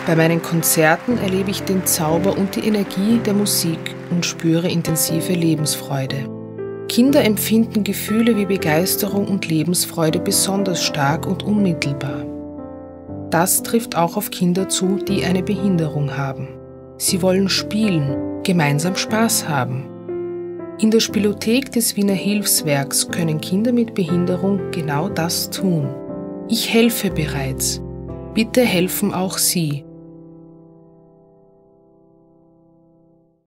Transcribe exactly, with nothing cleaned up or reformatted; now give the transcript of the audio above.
Bei meinen Konzerten erlebe ich den Zauber und die Energie der Musik und spüre intensive Lebensfreude. Kinder empfinden Gefühle wie Begeisterung und Lebensfreude besonders stark und unmittelbar. Das trifft auch auf Kinder zu, die eine Behinderung haben. Sie wollen spielen, gemeinsam Spaß haben. In der Spielothek des Wiener Hilfswerks können Kinder mit Behinderung genau das tun. Ich helfe bereits. Bitte helfen auch Sie.